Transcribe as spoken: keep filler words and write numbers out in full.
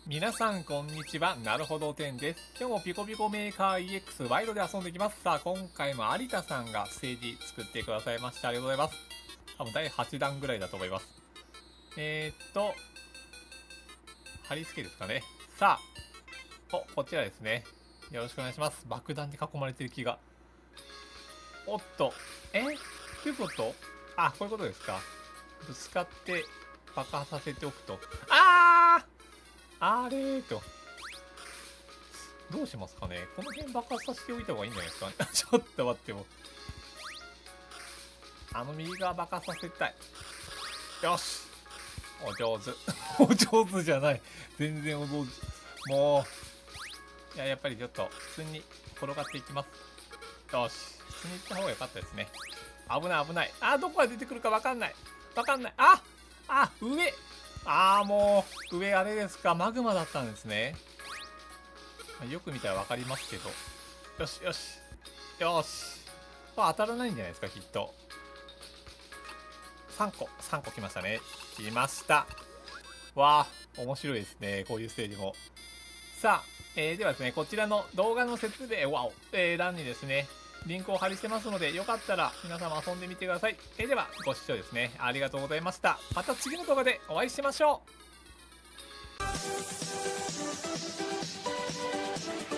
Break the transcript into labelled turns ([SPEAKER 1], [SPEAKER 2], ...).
[SPEAKER 1] 皆さんこんにちは、なるほどてんです。今日もピコピコメーカー イーエックス ワイドで遊んでいきます。さあ、今回も有田さんがステージ作ってくださいました。ありがとうございます。多分だいはちだんぐらいだと思います。えー、っと、貼り付けですかね。さあ、お、こちらですね。よろしくお願いします。爆弾で囲まれてる気が。おっと、えどういうこと？あ、こういうことですか。ぶつかって爆破させておくと。あーあれーと。どうしますかね。この辺爆発させておいた方がいいんじゃないですかね。ちょっと待っても。あの右側爆発させたい。よし。お上手。お上手じゃない。全然お上手。もう。いや、やっぱりちょっと普通に転がっていきます。よし。普通に行った方が良かったですね。危ない危ない。あ、どこが出てくるか分かんない。分かんない。ああ、上ああ、もう、上あれですか。マグマだったんですね。よく見たら分かりますけど。よしよし。よし。これ当たらないんじゃないですか、きっと。さんこ、さんこ来ましたね。来ました。わあ、面白いですね。こういうステージも。さあ、えー、ではですね、こちらの動画の説明、わお、えー、欄にですね、リンクを貼りしてますので、よかったら皆様遊んでみてください。えー、では、ご視聴ですね、ありがとうございました。また次の動画でお会いしましょう。